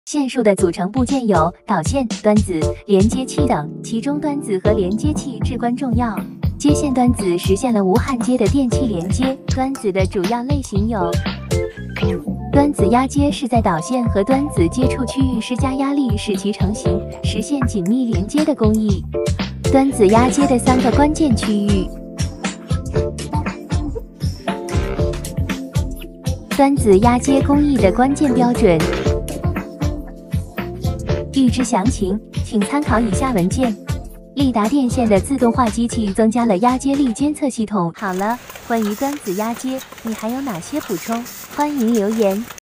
线束的组成部件有导线、端子、连接器等，其中端子和连接器至关重要。接线端子实现了无焊接的电气连接。端子的主要类型有：端子压接是在导线和端子接触区域施加压力，使其成型，实现紧密连接的工艺。端子压接的3个关键区域。端子压接工艺的关键标准。欲知详情，请参考以下文件。利达电线的自动化机器增加了压接力监测系统。好了，关于端子压接，你还有哪些补充？欢迎留言。